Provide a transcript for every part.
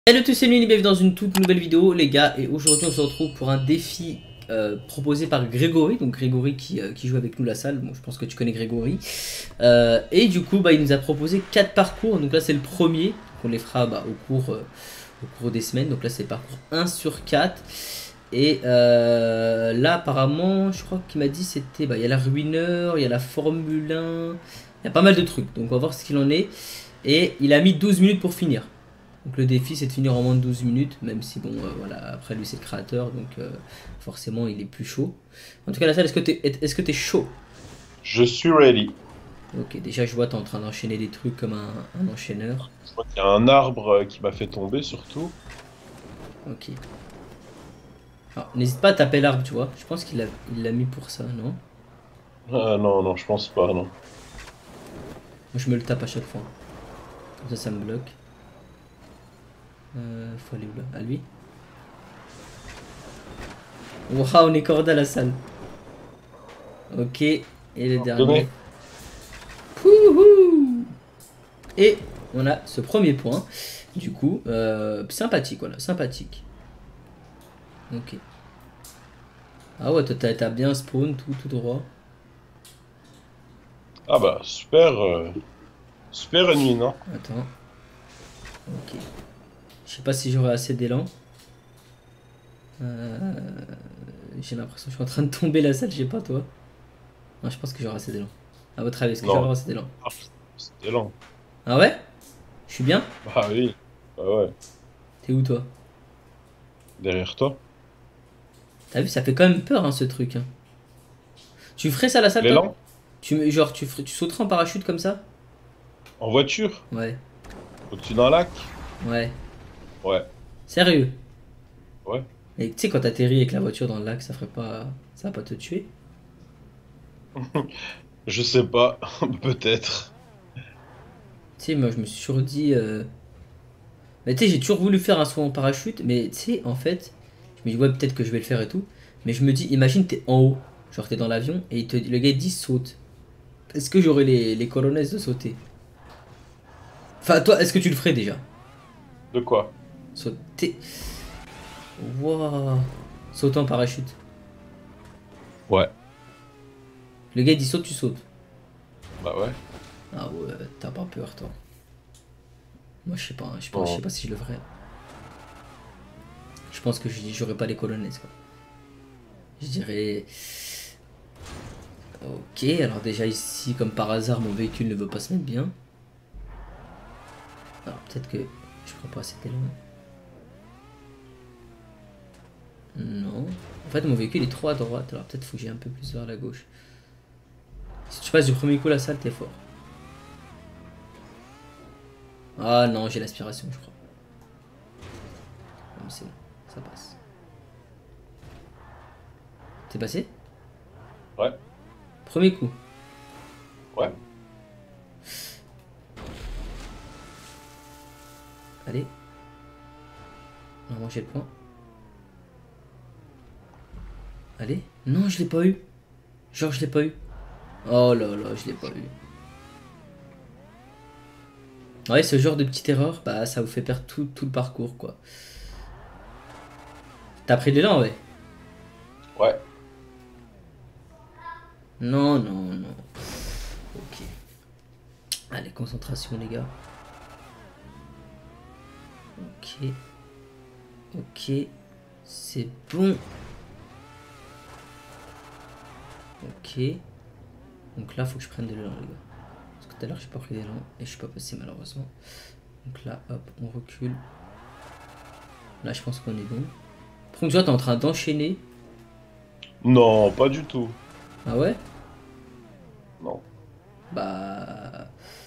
Salut à tous, c'est Nuni, bienvenue dans une toute nouvelle vidéo les gars, et aujourd'hui on se retrouve pour un défi proposé par Grégory, donc Grégory qui joue avec nous la salle. Bon, je pense que tu connais Grégory, et du coup il nous a proposé 4 parcours, donc là c'est le premier, on les fera au cours des semaines, donc là c'est parcours 1 sur 4, et là apparemment je crois qu'il m'a dit c'était, il y a la Ruineur, il y a la Formule 1, il y a pas mal de trucs, donc on va voir ce qu'il en est, et il a mis 12 minutes pour finir. Donc le défi c'est de finir en moins de 12 minutes, même si bon voilà, après lui c'est le créateur, donc forcément il est plus chaud. En tout cas la salle, est-ce que t'es chaud? Je suis ready. Ok, déjà je vois t'es en train d'enchaîner des trucs comme un enchaîneur. Je vois qu'il y a un arbre qui m'a fait tomber surtout. Ok. Alors n'hésite pas à taper l'arbre, tu vois, je pense qu'il l'a mis pour ça, non? Ah non, non, je pense pas, non. Moi je me le tape à chaque fois, comme ça me bloque. Faut aller où là? À lui? Waouh, on est cordé à la salle. Ok, et le dernier. Donné. Pouhou. Et on a ce premier point. Du coup, sympathique, voilà, sympathique. Ok. Ah ouais, toi t'as bien spawn, tout droit. Ah bah, super, super ennemi, non? Attends, ok. Je sais pas si j'aurai assez d'élan. Euh, j'ai l'impression que je suis en train de tomber la salle, je sais pas toi. Non, je pense que j'aurai assez d'élan. À votre avis, est-ce que Non, j'aurai assez d'élan? c'était lent. Ah ouais? Je suis bien? Bah oui, bah ouais, T'es où toi? derrière toi. T'as vu, ça fait quand même peur hein, ce truc. Hein. Tu ferais ça à la salle toi? L'élan? Genre tu sauterais en parachute comme ça? En voiture? Ouais, Au-dessus d'un lac? ouais. Ouais, Sérieux? ouais. Et tu sais quand t'atterris avec la voiture dans le lac, ça ferait pas. Ça va pas te tuer? Je sais pas, peut-être. Tu sais, moi je me suis toujours dit. Mais tu sais, j'ai toujours voulu faire un saut en parachute, mais tu sais, en fait, je me dis, ouais, peut-être que je vais le faire et tout. Mais je me dis, imagine, t'es en haut, genre t'es dans l'avion, et le gars il dit saute. Est-ce que j'aurais les colonnes de sauter? Enfin, toi, est-ce que tu le ferais déjà? De quoi? Sauter. Waouh. Sauter en parachute. Ouais, Le gars il dit saute, tu sautes. bah ouais. Ah ouais, t'as pas peur, toi. Moi, je sais pas, hein, je sais Non. pas si je le ferais. Je pense que j'aurais pas les colonnes, quoi. Je dirais. Ok, alors déjà ici, comme par hasard, mon véhicule ne veut pas se mettre bien. Alors peut-être que je prends pas assez d'élan. Non. En fait, mon véhicule est trop à droite, alors peut-être faut que j'aille un peu plus vers la gauche. Si tu passes du premier coup la salle, t'es fort. Ah non, j'ai l'aspiration, je crois. C'est bon, ça passe. T'es passé? Ouais, Premier coup. ouais. Allez. Normalement, j'ai le point. Allez. Non, je l'ai pas eu. Genre, je l'ai pas eu. Oh là là, je l'ai pas eu. Ouais, ce genre de petite erreur, bah ça vous fait perdre tout le parcours, quoi. T'as pris de l'élan, ouais? Ouais. Non, non, non. Ok. Allez, concentration, les gars. Ok. Ok. C'est bon. Ok. Donc là, faut que je prenne de l'élan, les gars. Parce que tout à l'heure, j'ai pas pris d'élan et je suis pas passé, malheureusement. Donc là, hop, on recule. Là, je pense qu'on est bon. Par contre, tu vois, t'es en train d'enchaîner. Non, pas du tout. Ah ouais? Non. Bah.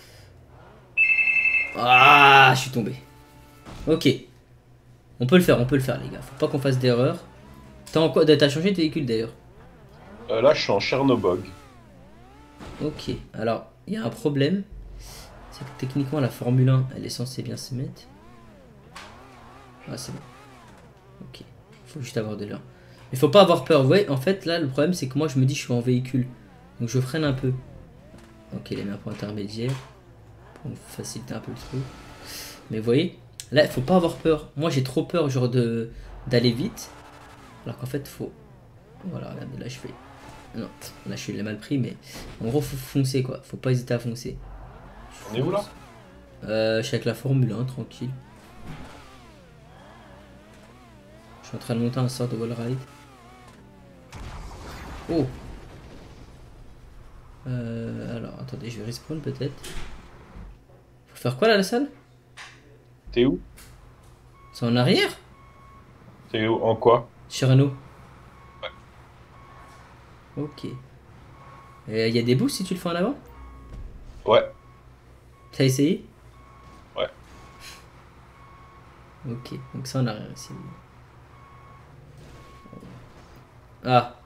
Ah, je suis tombé. Ok. On peut le faire, les gars. Faut pas qu'on fasse d'erreur. T'as changé de véhicule d'ailleurs. Là, je suis en Chernobog. Ok. Alors, il y a un problème. C'est que techniquement, la Formule 1, elle est censée bien se mettre. Ah, c'est bon. Ok. Faut juste avoir de l'air. Mais faut pas avoir peur. Vous voyez, en fait, là, le problème, c'est que moi, je me dis, je suis en véhicule. Donc, je freine un peu. Ok, il a mis un point intermédiaire. Pour me faciliter un peu le truc. Mais vous voyez, Là, il faut pas avoir peur. Moi, j'ai trop peur, genre, d'aller vite. Alors qu'en fait, faut... Voilà, regardez, là, je fais... Non, là, je l'ai mal pris, mais... En gros, faut foncer, quoi. Faut pas hésiter à foncer. On est où, là? Je suis avec la Formule 1, tranquille. Je suis en train de monter un sort de wall ride. Oh! Alors, attendez, je vais respawn, peut-être. Faut faire quoi, là, la salle? T'es où? C'est en arrière? T'es où? En quoi? Sur Renault. Ok. Il y a des boosts si tu le fais en avant? Ouais, T'as essayé? ouais. Ok, donc ça en arrière ici. Ah!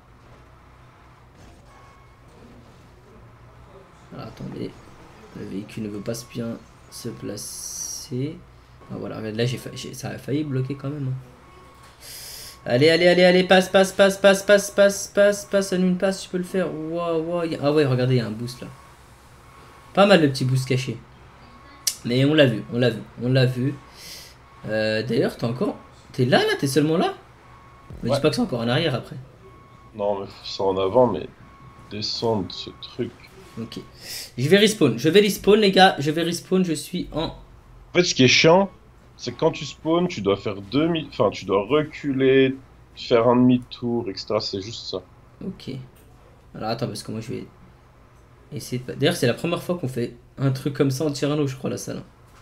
Alors attendez. Le véhicule ne veut pas bien se placer. Ah voilà, regarde, là ça a failli bloquer quand même. Allez, allez, allez, allez, passe, passe, passe, passe, passe, passe, passe, passe, en une passe, tu peux le faire. Waouh, waouh. Ah ouais, regardez, il y a un boost là. Pas mal de petits boosts cachés. Mais on l'a vu, on l'a vu, on l'a vu. D'ailleurs, t'es encore... T'es là, là? T'es seulement là? Me dis Ouais. pas que c'est encore en arrière après. Non, mais faut ça en avant, mais descendre ce truc. Ok. Je vais respawn. Je vais respawn, les gars. Je vais respawn. Je suis en... En fait, ce qui est chiant, c'est que quand tu spawns, tu dois faire enfin, tu dois reculer, faire un demi-tour, etc. C'est juste ça. Ok. Alors attends, parce que moi je vais essayer de... D'ailleurs, c'est la première fois qu'on fait un truc comme ça en Tyranno, je crois, la salle.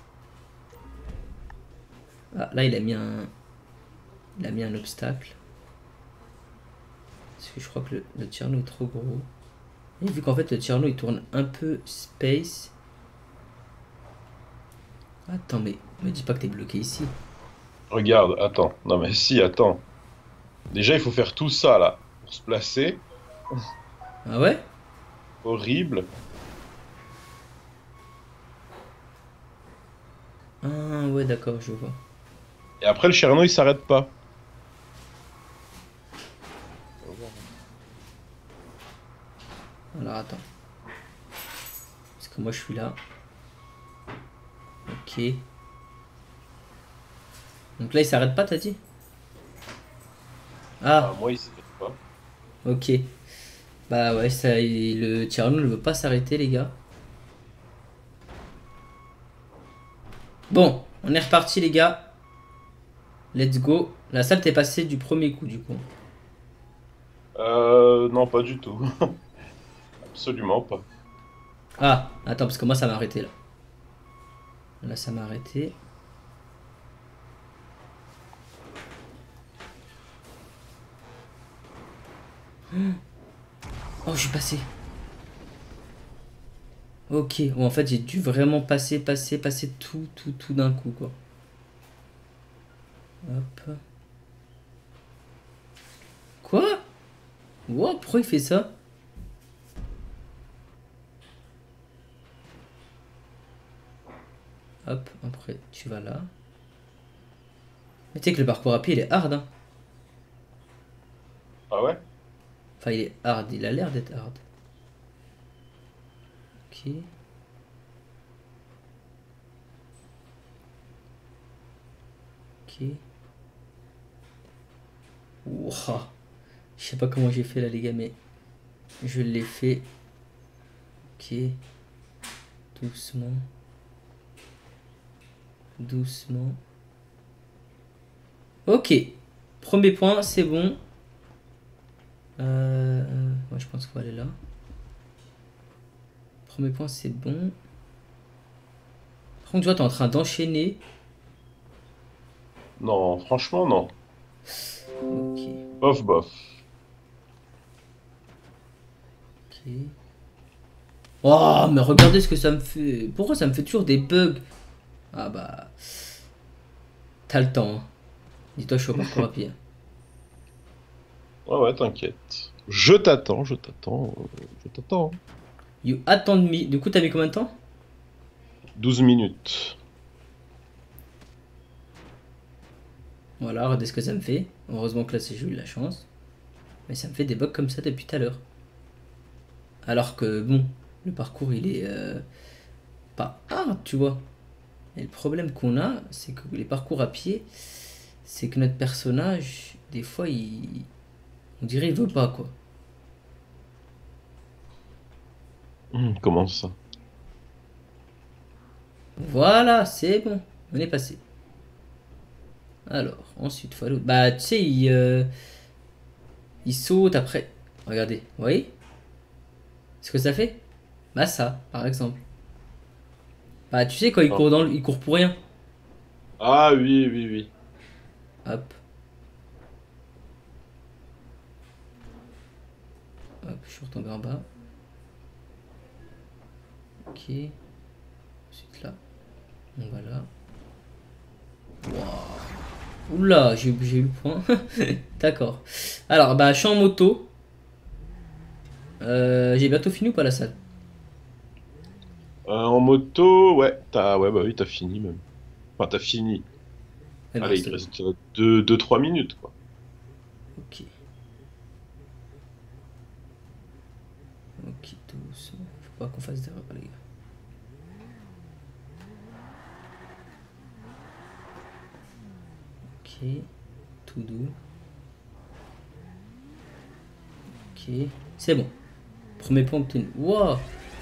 Ah, là, il a mis un... Il a mis un obstacle. Parce que je crois que le Tyranno est trop gros. Et vu qu'en fait, le Tyranno, il tourne un peu space... Attends, mais me dis pas que t'es bloqué ici. Regarde, attends. Non, mais si, attends. Déjà, il faut faire tout ça, là, pour se placer. Ah ouais? Horrible. Ah ouais, d'accord, je vois. Et après, le Cherno, il s'arrête pas. Alors attends. Parce que moi, je suis là. Ok. Donc là, il s'arrête pas, t'as dit? Ah, Ah, moi, il s'arrête pas. ok. Bah ouais, ça, le Tyranno ne veut pas s'arrêter, les gars. Bon, on est reparti, les gars. Let's go. La salle t'est passée du premier coup, du coup. Non, pas du tout. Absolument pas. Ah, attends, parce que moi, ça m'a arrêté, là. Là, ça m'a arrêté. Oh, je suis passé. Ok. Bon, en fait, j'ai dû vraiment passer tout d'un coup, quoi. Hop. Quoi? Wow, pourquoi il fait ça? Hop, après, tu vas là. Mais tu sais que le parcours à pied, il est hard, hein. Ah ouais? Enfin, il est hard, il a l'air d'être hard. Ok. Ok. Ouah. Je sais pas comment j'ai fait là, les gars, mais je l'ai fait. Ok. Doucement. Doucement. Ok. Premier point, c'est bon. Moi, je pense qu'on va aller là. Premier point, c'est bon. Par contre, tu vois, t'es en train d'enchaîner. Non, franchement, non. Ok. Bof, bof. Ok. Oh, mais regardez ce que ça me fait. Pourquoi ça me fait toujours des bugs? Ah bah. T'as le temps, hein. Dis-toi, je suis au parcours à pied. Ouais, ouais, t'inquiète. Je t'attends, je t'attends, je t'attends. You attend me. Du coup, t'as mis combien de temps? 12 minutes. Voilà, regardez ce que ça me fait. Heureusement que là, j'ai eu de la chance. Mais ça me fait des bugs comme ça depuis tout à l'heure. Alors que, bon, le parcours, il est pas hard, tu vois. Et le problème qu'on a, c'est que les parcours à pied, c'est que notre personnage, des fois, on dirait il veut pas, quoi. Comment ça? Voilà, c'est bon. On est passé. Alors, ensuite, faut aller... Bah, tu sais, il saute après. Regardez, vous voyez ce que ça fait? Bah ça, par exemple. Bah tu sais quand il Ah, court il court pour rien. Ah, oui, oui, oui. Hop, hop, je suis retombé en bas. Ok. Ensuite là. On va là. Waouh. Oula, j'ai eu le point. D'accord. Alors, bah je suis en moto. J'ai bientôt fini ou pas la salle? En moto, ouais, ouais, bah oui, t'as fini même. Enfin, t'as fini. Il me Allez, reste il deux. reste 2-3 minutes, quoi. Ok. Ok, doucement. Faut pas qu'on fasse d'erreur, les gars. Ok. Tout doux. Ok. C'est bon. Premier point obtenu. Wow.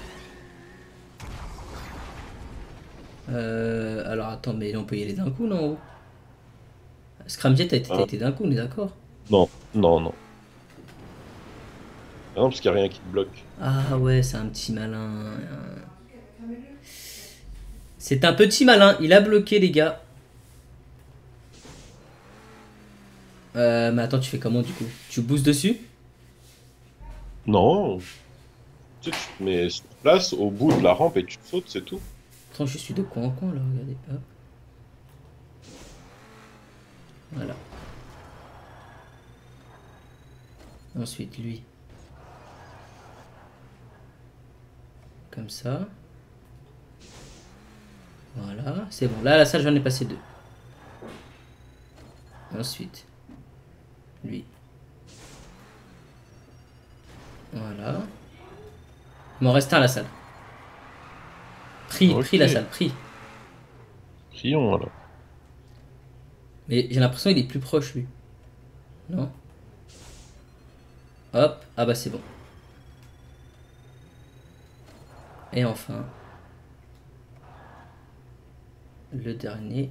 Alors attends, mais on peut y aller d'un coup, non en haut. Scramjet t'as Hein? été d'un coup, on est d'accord? Non, non, non. Ah non, parce qu'il n'y a rien qui te bloque. Ah ouais, c'est un petit malin. C'est un petit malin, il a bloqué les gars. Mais attends, tu fais comment du coup? Tu boostes dessus? Non, tu sais, tu te mets sur place au bout de la rampe et tu sautes, c'est tout. Attends, je suis de coin en coin là, regardez. Hop. Voilà. Ensuite, lui. Comme ça. Voilà, c'est bon. Là, la salle, j'en ai passé deux. Ensuite, lui. Voilà. Il m'en reste un à la salle. Pris Ok, la salle, pris. prions alors. Mais j'ai l'impression qu'il est plus proche lui. Non? Hop, ah bah c'est bon. Et enfin, le dernier.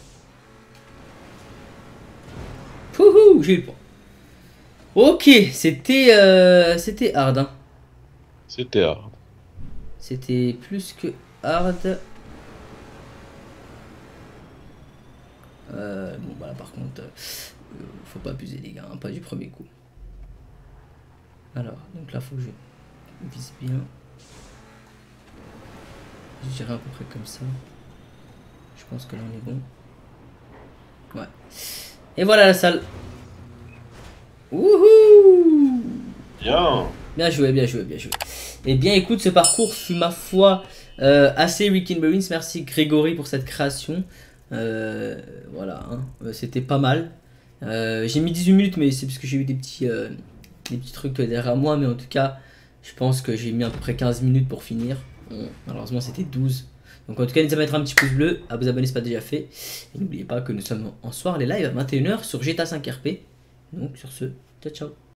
Pouhou, j'ai eu le point. Ok, c'était hard. Hein. C'était hard. C'était plus que hard. Bon bah là par contre, faut pas abuser les gars, hein, pas du premier coup. Alors, donc là faut que je vise bien. Je dirais à peu près comme ça. Je pense que là on est bon. Ouais. Et voilà la salle. Wouhou! Bien. Bien joué, bien joué, bien joué. Et bien écoute, ce parcours fut ma foi assez Weekend Marines. Merci Grégory pour cette création. Voilà, hein. C'était pas mal. J'ai mis 18 minutes, mais c'est parce que j'ai eu des petits trucs derrière moi. Mais en tout cas, je pense que j'ai mis à peu près 15 minutes pour finir. Bon, malheureusement, c'était 12. Donc en tout cas, n'hésitez pas à mettre un petit pouce bleu, à vous abonner si ce n'est pas déjà fait. Et n'oubliez pas que nous sommes en soir les lives à 21h sur GTA 5 RP. Donc sur ce, ciao ciao.